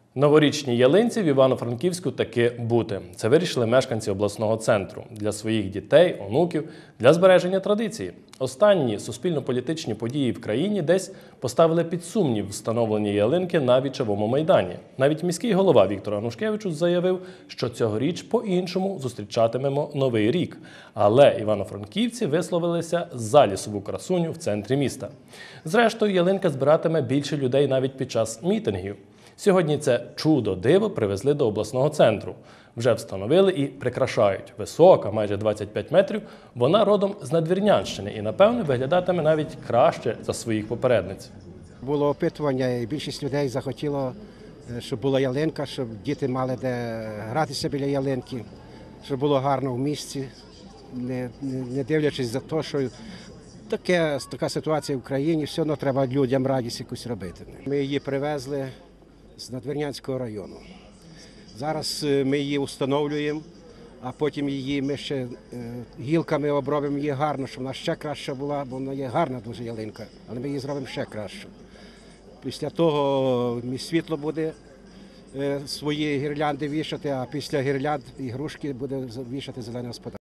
Новорічній ялинці в Івано-Франківську таки бути. Це вирішили мешканці обласного центру для своїх дітей, онуків, для збереження традиції. Останні суспільно-політичні події в країні десь поставили під сумнів встановлення ялинки на Вічовому майдані. Навіть міський голова Віктор Анушкевичус заявив, що цьогоріч по-іншому зустрічатимемо Новий рік. Але івано-франківці висловилися за лісову красуню в центрі міста. Зрештою, ялинка збиратиме більше людей навіть під час мітингів. Сьогодні це чудо-диво привезли до обласного центру. Вже встановили і прикрашають. Висока, майже 25 метрів, вона родом з Надвірнянщини і, напевно, виглядатиме навіть краще за своїх попередниць. Було опитування, і більшість людей захотіло, щоб була ялинка, щоб діти мали де гратися біля ялинки, щоб було гарно в місті, не дивлячись за те, що така ситуація в країні, все одно треба людям радість якусь робити. Ми її привезли з Надвірнянського району. Зараз ми її встановлюємо, а потім її ми ще гілками обробимо її гарно, щоб вона ще краща була, бо вона є гарна дуже ялинка, але ми її зробимо ще краще. Після того світло буде свої гірлянди вішати, а після гірлянд ігрушки буде вішати зелене господарство.